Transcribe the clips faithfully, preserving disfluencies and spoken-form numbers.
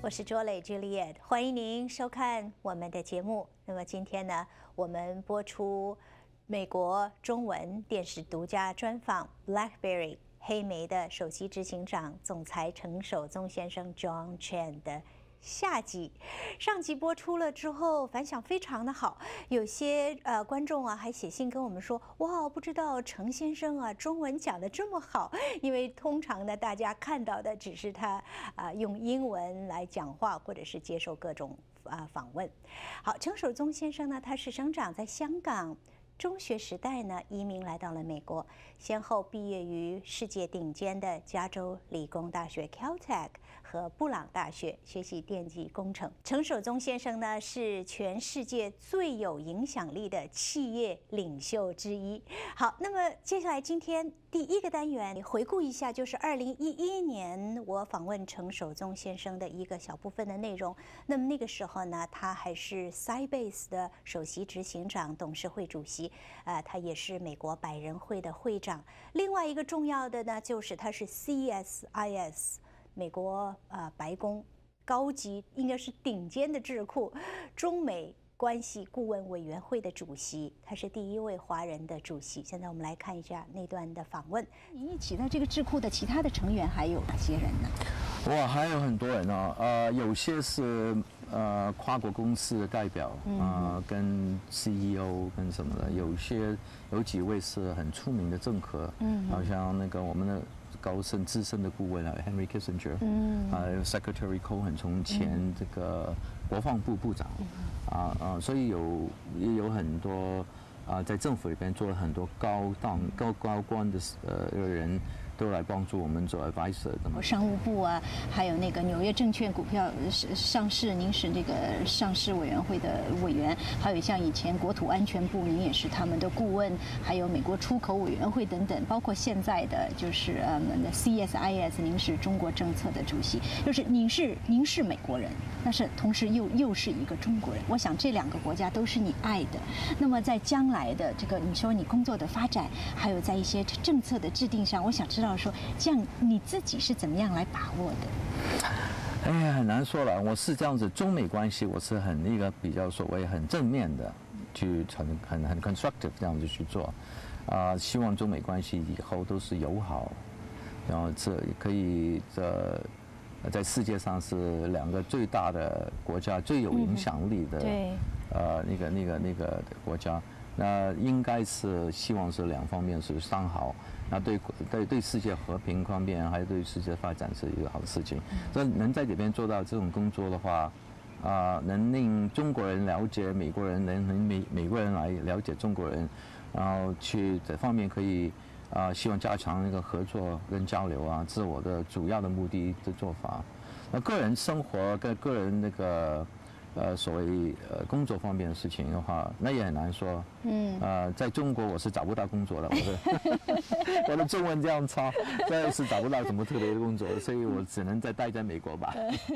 我是卓磊 Juliet， 欢迎您收看我们的节目。那么今天呢，我们播出美国中文电视独家专访 BlackBerry 黑莓的首席执行长、总裁陈守宗先生 John Chen 的下集。上集播出了之后，反响非常的好，有些呃观众啊还写信跟我们说，哇，不知道陈先生啊中文讲得这么好，因为通常呢大家看到的只是他啊、呃、用英文来讲话，或者是接受各种啊、呃、访问。好，陈守宗先生呢，他是生长在香港。中学时代呢，移民来到了美国，先后毕业于世界顶尖的加州理工大学 Caltech 和布朗大学，学习电机工程。陈守宗先生呢，是全世界最有影响力的企业领袖之一。好，那么接下来今天第一个单元，回顾一下，就是二零一一年我访问陈守宗先生的一个小部分的内容。那么那个时候呢，他还是 Sybase 的首席执行长、董事会主席。呃，他也是美国百人会的会长。另外一个重要的呢，就是他是 C S I S 美国呃白宫高级，应该是顶尖的智库中美关系顾问委员会的主席，他是第一位华人的主席。现在我们来看一下那段的访问。 您一起在这个智库的其他的成员还有哪些人呢？ 哇，还有很多人哦，呃，有些是呃跨国公司的代表，啊、嗯呃，跟 C E O 跟什么的，有些有几位是很出名的政客，嗯，好像那个我们的高深资深的顾问啊 ，Henry Kissinger，嗯，还有 Secretary Cohen 从前这个国防部部长，啊、嗯、啊，所以有也有很多啊，在政府里边做了很多高档高高官的呃人。都来帮助我们做 advisor 的。 商务部啊，还有那个纽约证券股票上市，您是这个上市委员会的委员，还有像以前国土安全部，您也是他们的顾问，还有美国出口委员会等等，包括现在的就是呃 C S I S， 您是中国政策的主席，就是您是您是美国人，但是同时又又是一个中国人。我想这两个国家都是你爱的。那么在将来的这个你说你工作的发展，还有在一些政策的制定上，我想知道。说这样你自己是怎么样来把握的？ 哎呀，很难说了。我是这样子，中美关系我是很一个比较所谓很正面的，去很很很 constructive 这样子去做，啊、呃，希望中美关系以后都是友好，然后这可以这在世界上是两个最大的国家，最有影响力的， 对， 呃，那个那个那个国家。那应该是希望是两方面是商好，那对对对世界和平方面，还有对世界发展是一个好的事情。所以能在这边做到这种工作的话，啊、呃，能令中国人了解美国人，能能美美国人来了解中国人，然后去这方面可以啊、呃，希望加强那个合作跟交流啊，是我的主要的目的的做法。那个人生活跟个人那个。呃，所谓呃工作方面的事情的话，那也很难说。嗯。呃，在中国我是找不到工作的，我的我的中文这样差，所以是找不到什么特别的工作，所以我只能再待在美国吧。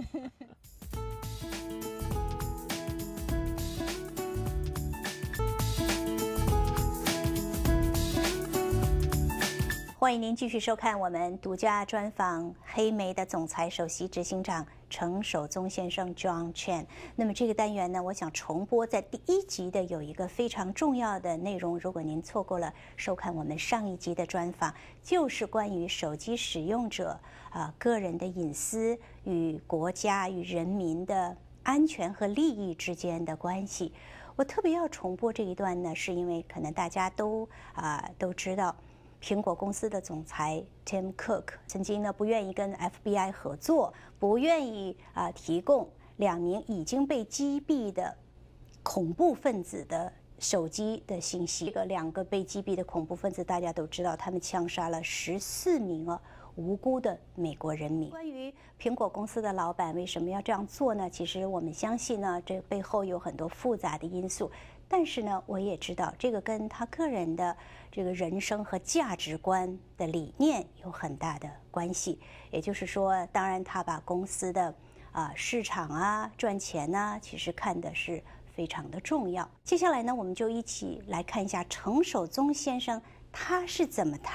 欢迎您继续收看我们独家专访黑莓的总裁、首席执行长陈守宗先生 John Chen。那么这个单元呢，我想重播在第一集的有一个非常重要的内容，如果您错过了收看我们上一集的专访，就是关于手机使用者啊、呃、个人的隐私与国家与人民的安全和利益之间的关系。我特别要重播这一段呢，是因为可能大家都啊、呃、都知道。苹果公司的总裁 Tim Cook 曾经呢不愿意跟 F B I 合作，不愿意啊、呃、提供两名已经被击毙的恐怖分子的手机的信息。这个两个被击毙的恐怖分子，大家都知道，他们枪杀了十四名啊无辜的美国人民。关于苹果公司的老板为什么要这样做呢？其实我们相信呢，这背后有很多复杂的因素。但是呢，我也知道这个跟他个人的这个人生和价值观的理念有很大的关系。也就是说，当然他把公司的啊、呃、市场啊赚钱呢，其实看的是非常的重要。接下来呢，我们就一起来看一下陈守宗先生他是怎么谈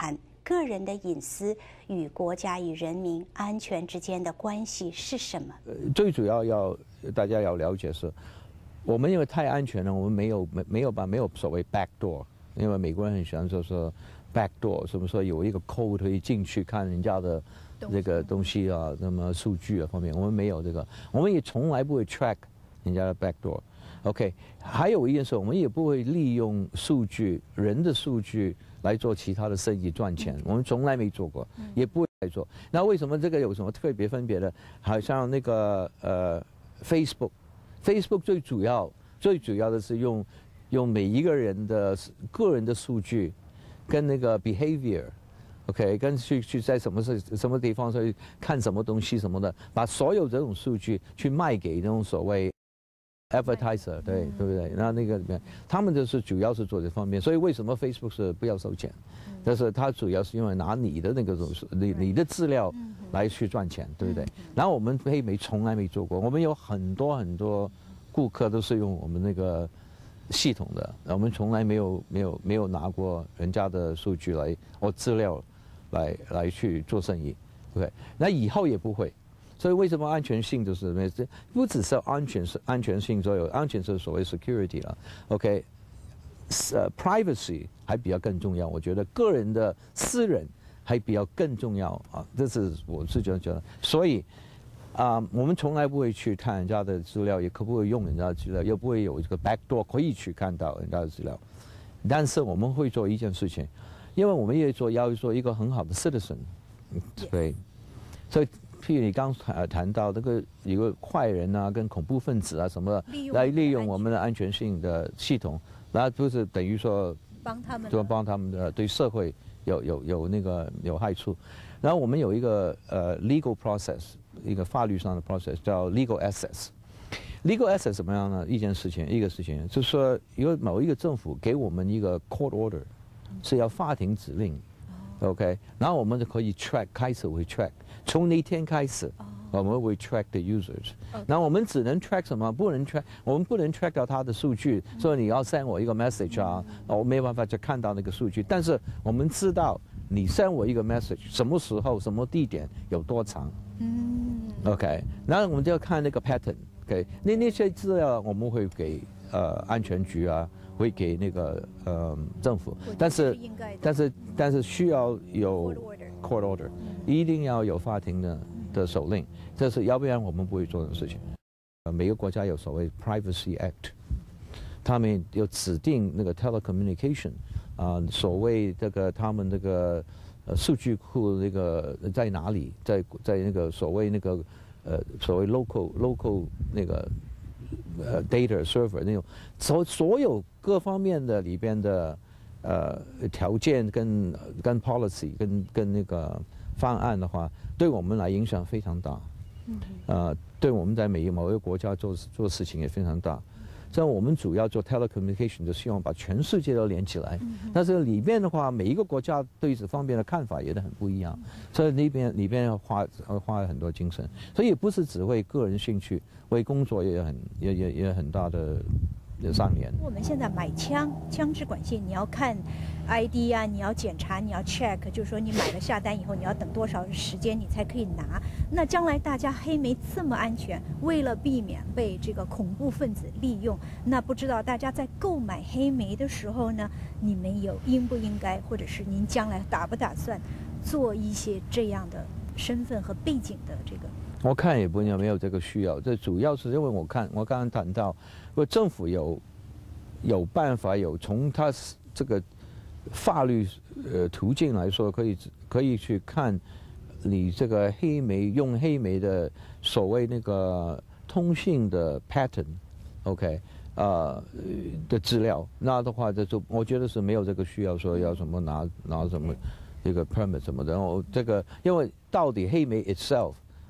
个人的隐私与国家与人民安全之间的关系是什么？ 呃，最主要要大家要了解是，我们因为太安全了，我们没有没没有把没有所谓 back door， 因为美国人很喜欢说说 back door， 什么说有一个 code 可以进去看人家的这个东西啊，那么数据啊方面，我们没有这个，我们也从来不会 track 人家的 back door。OK， 还有一件事，我们也不会利用数据人的数据来做其他的生意赚钱，我们从来没做过，也不会来做。那为什么这个有什么特别分别的？好像那个呃 Facebook，Facebook 最主要最主要的是用用每一个人的个人的数据跟那个 behavior。OK， 跟去去在什么是什么地方去看什么东西什么的，把所有这种数据去卖给那种所谓 advertiser， 对对不对？那那个里面，他们就是主要是做这方面，所以为什么 Facebook 是不要收钱？但是它主要是因为拿你的那个种你你的资料来去赚钱，对不对？然后我们黑莓从来没做过，我们有很多很多顾客都是用我们那个系统的，我们从来没有没有没有拿过人家的数据来或资料。来来去做生意 ，OK， 那以后也不会，所以为什么安全性就是不只是安全是安全性，所有安全是所谓 security 了 ，OK， 呃 privacy 还比较更重要，我觉得个人的私人还比较更重要啊，这是我是觉得觉得，所以啊、呃，我们从来不会去看人家的资料，也可不会用人家的资料，又不会有这个 backdoor 可以去看到人家的资料，但是我们会做一件事情。因为我们也做要做一个很好的 citizen， 对，所以譬如你刚谈谈到那个有个坏人啊，跟恐怖分子啊什么来利用我们的安全性的系统，那就是等于说帮他们， 就帮他们的对社会有有有那个有害处。然后我们有一个呃 legal process， 一个法律上的 process 叫 legal access。legal access 怎么样呢？一件事情，一个事情就是说，有某一个政府给我们一个 court order。是要法庭指令 ，OK， 然后我们就可以 track， 开始会 track， 从那天开始，我们会 track the users， 然后我们只能 track 什么？不能 track， 我们不能 track 到他的数据，所以你要 send 我一个 message 啊，我没有办法就看到那个数据，但是我们知道你 send 我一个 message， 什么时候、什么地点、有多长，嗯 ，OK， 然后我们就要看那个 pattern，OK， 那那些资料我们会给呃安全局啊。会给那个呃政府，但是但是但是需要有 court order， 一定要有法庭的的手令，这是要不然我们不会做的事情。呃，每个国家有所谓 Privacy Act， 他们有指定那个 telecommunication 啊、呃，所谓这个他们那个呃数据库那个在哪里，在在那个所谓那个呃所谓 local local 那个。呃 ，data server 那种，所所有各方面的里边的呃条件跟跟 policy 跟跟那个方案的话，对我们来影响非常大。嗯。呃，对我们在每一某一个国家做做事情也非常大。所以我们主要做 telecommunication， 就希望把全世界都连起来。嗯。但是里边的话，每一个国家对这方面的看法也都很不一样，所以那边里边要花要花很多精神，所以也不是只为个人兴趣。为工作也很也也也很大的上联。 我们现在买枪，枪支管线你要看 I D 啊，你要检查，你要 check， 就是说你买了下单以后，你要等多少时间你才可以拿。那将来大家黑莓这么安全，为了避免被这个恐怖分子利用，那不知道大家在购买黑莓的时候呢，你们有应不应该，或者是您将来打不打算做一些这样的身份和背景的这个？ 我看也不没有这个需要，这主要是因为我看我刚刚谈到，如果政府有有办法有从他这个法律呃途径来说，可以可以去看你这个黑莓用黑莓的所谓那个通信的 pattern，OK， 呃的资料，那的话这就我觉得是没有这个需要说要什么拿拿什么这个 permit 什么的，然后这个因为到底黑莓 itself。也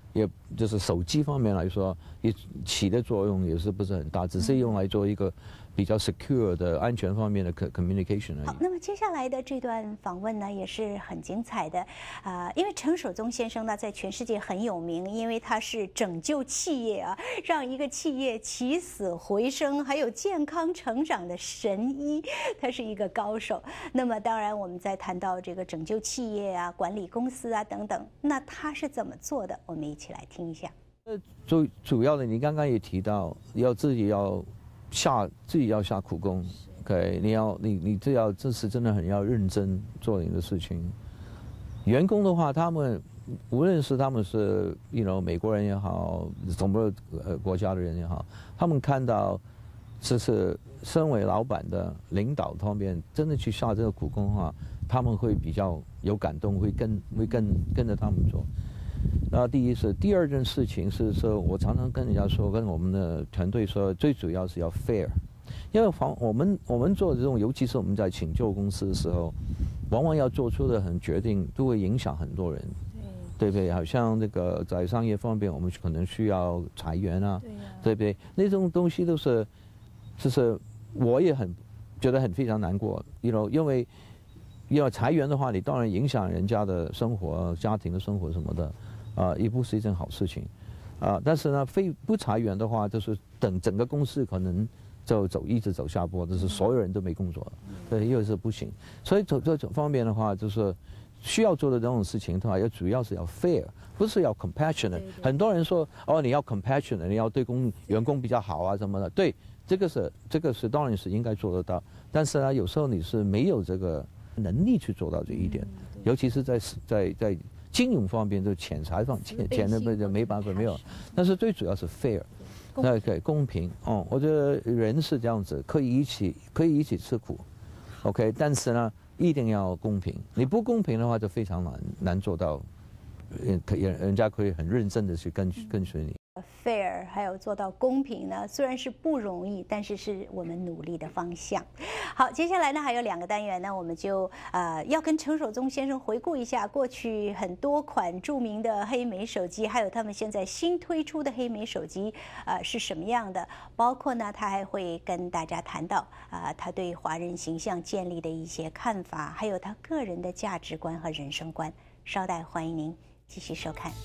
就是手机方面来说，也起的作用也是不是很大，只是用来做一个比较 secure 的安全方面的 communication 而已。 好，那么接下来的这段访问呢，也是很精彩的，啊、呃，因为陈守宗先生呢，在全世界很有名，因为他是拯救企业啊，让一个企业起死回生，还有健康成长的神医，他是一个高手。那么当然，我们在谈到这个拯救企业啊、管理公司啊等等，那他是怎么做的？我们一起来听一下。 呃，主主要的，你刚刚也提到，要自己要下自己要下苦功 ，OK， 你要你你这要这是真的很要认真做你的事情。员工的话，他们无论是他们是 you know 美国人也好，什么呃国家的人也好，他们看到这是身为老板的领导方面真的去下这个苦功的话，他们会比较有感动，会跟会跟跟着他们做。那第一是，第二件事情是说，我常常跟人家说，跟我们的团队说，最主要是要 fair， 因为防我们我们做这种，尤其是我们在请救公司的时候，往往要做出的很决定，都会影响很多人，对不对？好像那个在商业方面，我们可能需要裁员啊，对, 啊对不对？那种东西都是，就是我也很觉得很非常难过 ，you know， 因为要裁员的话，你当然影响人家的生活、家庭的生活什么的。啊，也不是一件好事情，啊，但是呢，非不裁员的话，就是等整个公司可能就走一直走下坡，就是所有人都没工作了，对，又是不行。所以这这种方面的话，就是需要做的这种事情的话，要主要是要 fair， 不是要 compassionate。很多人说哦，你要 compassionate， 你要对工员工比较好啊什么的，对，这个是这个是当然是应该做得到，但是呢，有时候你是没有这个能力去做到这一点，尤其是在在在。金融方面，就钱财方钱钱的就没办法没有，但是最主要是 fair， 那对公平哦。我觉得人是这样子，可以一起可以一起吃苦 ，OK， 但是呢，一定要公平。你不公平的话，就非常难难做到，可以人家可以很认真的去跟跟随你。 fair 还有做到公平呢，虽然是不容易，但是是我们努力的方向。好，接下来呢还有两个单元呢，我们就呃要跟陈守宗先生回顾一下过去很多款著名的黑莓手机，还有他们现在新推出的黑莓手机呃是什么样的，包括呢他还会跟大家谈到啊、呃、他对华人形象建立的一些看法，还有他个人的价值观和人生观。稍待，欢迎您继续收看。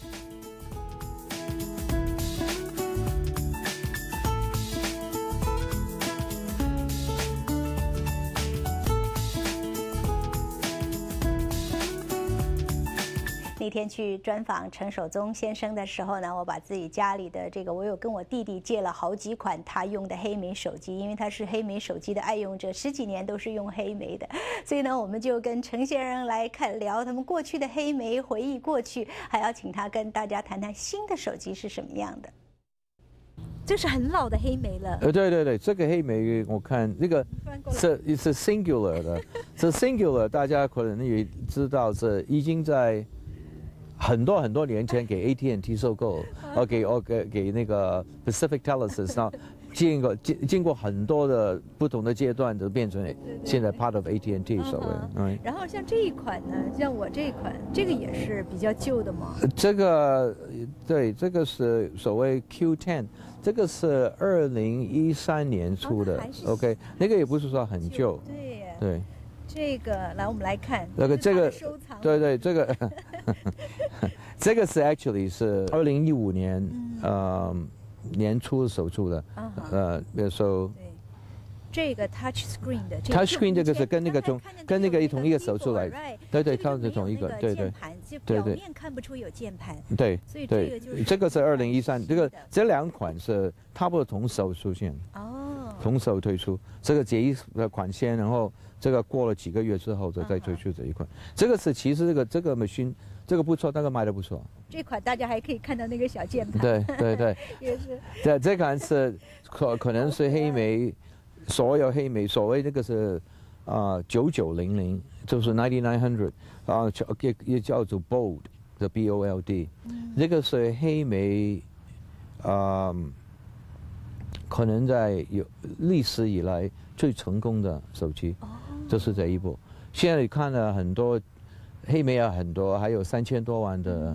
那天去专访陈守宗先生的时候呢，我把自己家里的这个，我有跟我弟弟借了好几款他用的黑莓手机，因为他是黑莓手机的爱用者，十几年都是用黑莓的，所以呢，我们就跟陈先生来看聊他们过去的黑莓，回忆过去，还要请他跟大家谈谈新的手机是什么样的。这是很老的黑莓了。 呃，对对对，这个黑莓我看这个是是 singular 的，是 singular， 大家可能也知道是已经在。很多很多年前给 A T and T 收购，呃，给哦给给那个 Pacific Telesis， 那经过经经过很多的不同的阶段，就变成现在 part of A T and T 所谓。 嗯。然后像这一款呢，像我这一款，这个也是比较旧的吗？ 这个对，这个是所谓 Q 十， 这个是二零一三年出的。哦、OK， 那个也不是说很旧。 对。 对。 这个来，我们来看。 那个这个，对对，这个，这个是 actually 是二零一五年、嗯、呃年初首出的，啊、呃，那时候。 这个 touch screen 的 touch screen 这个是跟那个同跟那个一同一个手出来，对对，它是同一个，对对， 对对，表面看不出有键盘， 对，所以这个就是这个是二零一三，这个这两款是差不多同手出现，哦，同手推出，这个解一的款先，然后这个过了几个月之后再再推出这一款，这个是其实这个这个 machine 这个不错，那个卖的不错， 这款大家还可以看到那个小键盘， 对对对， 也是， 这这款是可可能是黑莓。所有黑莓，所谓那个是啊九九零零，就是 ninety nine hundred 啊，也也叫做 Bold 的 B O L D， 嗯、这个是黑莓啊、呃，可能在有历史以来最成功的手机，哦、就是这一部。现在你看了很多黑莓啊，很多还有三千多万的、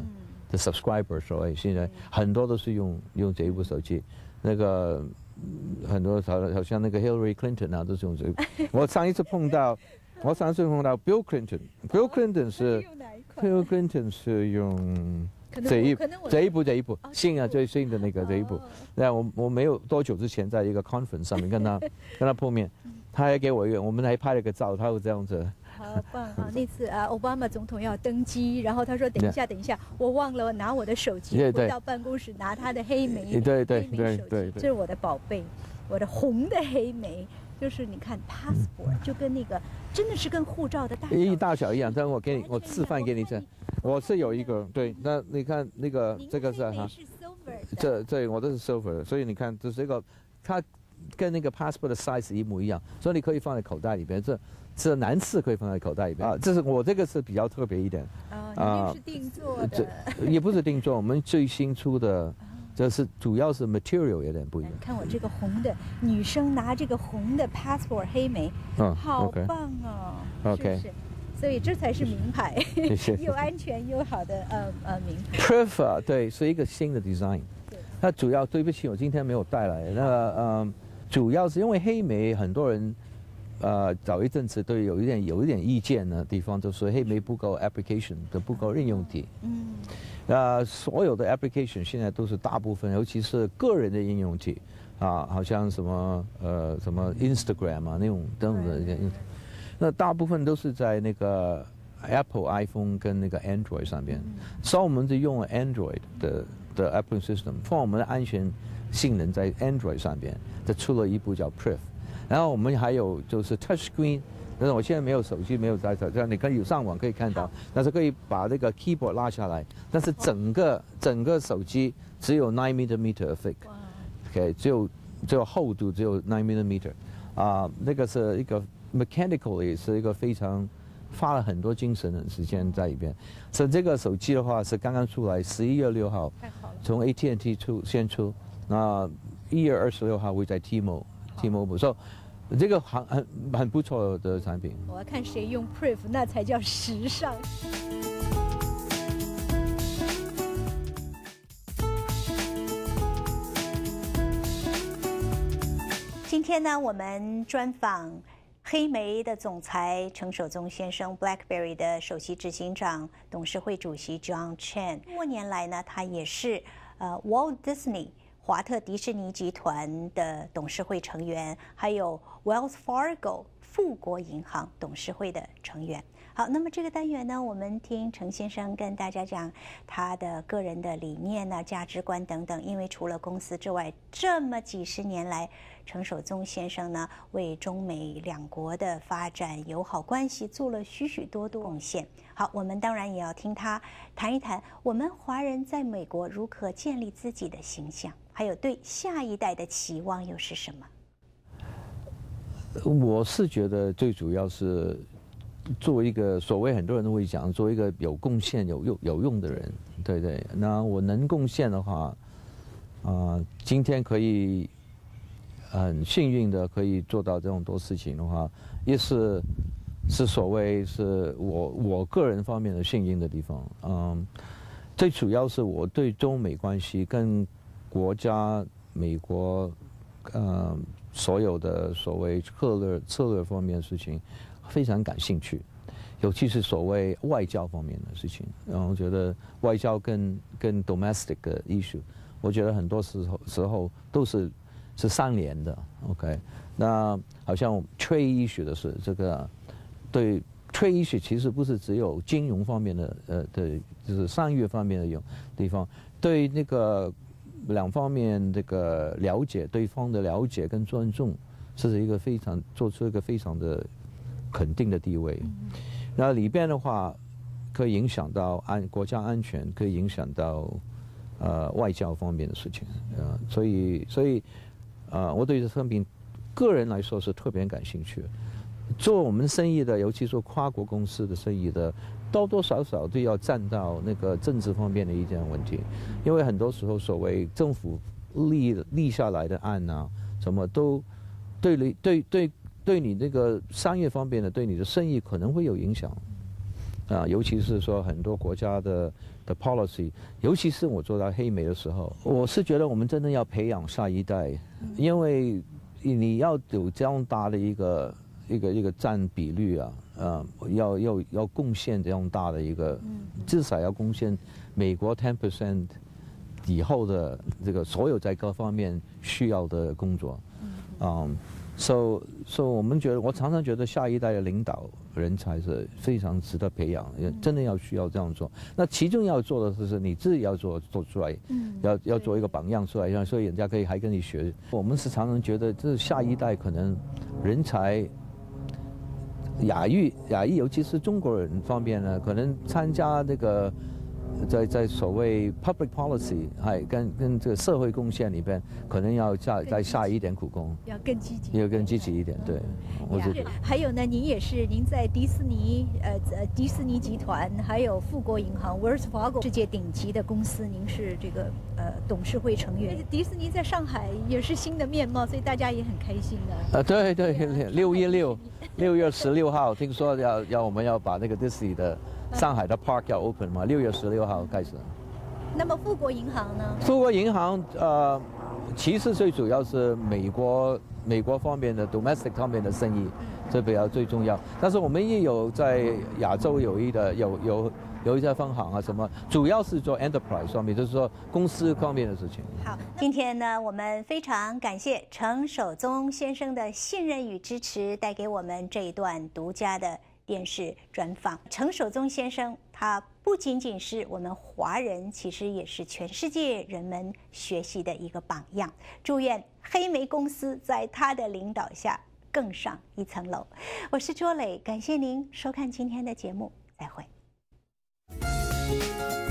的 subscriber， 所以现在很多都是用用这一部手机，那个很多好好像那个 Hillary Clinton 啊，都是用这个。我上一次碰到，我上一次碰到 Bill Clinton，Bill Clinton 是 Bill Clinton 是用。这一这一部这一部新啊最新的那个这一部，那我我没有多久之前在一个 conference 上面跟他跟他碰面，他还给我一个，我们还拍了个照，他有这样子。 好棒啊！那次啊，奥巴马总统要登基，然后他说：“等一下，等一下，我忘了拿我的手机，回到办公室拿他的黑莓， 对对对对对，这是我的宝贝，我的红的黑莓。”就是你看 passport 就跟那个真的是跟护照的大小一大小一样，但我给你我示范给你这，我是有一个对，那你看那个这个是哈，这这我这是 silver， 所以你看这是一个它跟那个 passport 的 size 一模一样，所以你可以放在口袋里边，这这男士可以放在口袋里边啊，这是我这个是比较特别一点啊，你是定做的， 也不是定做，我们最新出的。这是主要是 material 有点不一样。 看我这个红的，女生拿这个红的 passport 黑莓，嗯，好棒哦。 OK， 是是，所以这才是名牌，又安全又好的呃呃名牌。 Proof 对，是一个新的 design。它主要对不起，我今天没有带来。那个嗯，主要是因为黑莓很多人呃早一阵子对有一点有一点意见的地方，就是黑莓不够 application 的不够应用体。嗯。呃，所有的 application 现在都是大部分，尤其是个人的应用体，啊，好像什么呃什么 Instagram 啊那种这种的应用体，那大部分都是在那个 Apple iPhone 跟那个 Android 上边，所以我们就用了 Android 的的 Apple System， 放我们的安全性能在 Android 上边，就出了一部叫 Proof， 然后我们还有就是 Touchscreen。但是我现在没有手机，没有在这，这样你可以有上网可以看到，但是可以把那个 keyboard 拉下来，但是整个整个手机只有 nine millimeter thick，OK， 只有只有厚度只有 nine millimeter， 啊，那个是一个 mechanically 是一个非常花了很多精神的时间在里边，所以这个手机的话是刚刚出来，十一月六号从 A T and T 出先出，那一月二十六号会在 T-Mobile T-Mobile， 所以。这个很很很不错的产品。 我要看谁用 Proof， 那才叫时尚。 今天呢，我们专访黑莓的总裁程守宗先生 ，BlackBerry 的首席执行长、董事会主席 John Chen。多年来呢，他也是呃 Walt Disney。华特迪士尼集团的董事会成员，还有 Wells Fargo 富国银行董事会的成员。好，那么这个单元呢，我们听程先生跟大家讲他的个人的理念呢、价值观等等。因为除了公司之外，这么几十年来，程守宗先生呢，为中美两国的发展友好关系做了许许多多贡献。好，我们当然也要听他谈一谈我们华人在美国如何建立自己的形象。还有对下一代的期望又是什么？ 我是觉得最主要是做一个所谓很多人都会讲，做一个有贡献、有用、有用的人，对对。那我能贡献的话，啊、呃，今天可以很幸运的可以做到这种多事情的话，也是是所谓是我我个人方面的幸运的地方。嗯，最主要是我对中美关系跟国家、美国，呃，所有的所谓策略策略方面的事情，非常感兴趣，尤其是所谓外交方面的事情。然后觉得外交跟跟 domestic 的 issue， 我觉得很多时候时候都是是相连的。OK， 那好像 trade issue 的是这个，对 trade issue 其实不是只有金融方面的呃的，就是商业方面的有地方，对那个。两方面这个了解对方的了解跟尊重，是一个非常做出一个非常的肯定的地位。那里边的话，可以影响到安国家安全，可以影响到呃外交方面的事情。呃，所以所以呃，我对这产品个人来说是特别感兴趣。做我们生意的，尤其是跨国公司的生意的。多多少少都要占到那个政治方面的一件问题，因为很多时候所谓政府立立下来的案啊，什么都对你对对对你那个商业方面的对你的生意可能会有影响， 啊，尤其是说很多国家的的 policy， 尤其是我做到黑莓的时候，我是觉得我们真的要培养下一代，因为你要有这样大的一个一个一个占比率啊，呃，要要要贡献这样大的一个，至少要贡献美国 ten percent 以后的这个所有在各方面需要的工作，嗯。所以，所以我们觉得，我常常觉得下一代的领导人才是非常值得培养，真的要需要这样做。那其中要做的就是你自己要做做出来，要要做一个榜样出来，所以人家可以还跟你学。我们是常常觉得，这下一代可能人才亚裔亚裔，尤其是中国人方面呢，可能参加那个。在在所谓 public policy 还跟跟这个社会贡献里边，可能要再再下一点苦功， 要更积极， 要更积极一点。对，我觉得。 还有呢，您也是您在迪士尼呃呃迪士尼集团，还有富国银行 Wells Fargo 世界顶级的公司，您是这个呃董事会成员。迪士尼在上海也是新的面貌，所以大家也很开心的。 啊，对对，六一六六月十六号，听说要要我们要把那个迪士尼的。上海的 park 要 open 嘛，六月十六号开始。 那么富国银行呢？ 富国银行呃，其实最主要是美国美国方面的 domestic 方面的生意，这比较最重要。但是我们也有在亚洲有一的有有有一家分行啊什么，主要是做 enterprise 方面，就是说公司方面的事情。 好，今天呢，我们非常感谢程守宗先生的信任与支持，带给我们这一段独家的电视专访。程守宗先生，他不仅仅是我们华人，其实也是全世界人们学习的一个榜样。祝愿黑莓公司在他的领导下更上一层楼。我是卓磊，感谢您收看今天的节目，再会。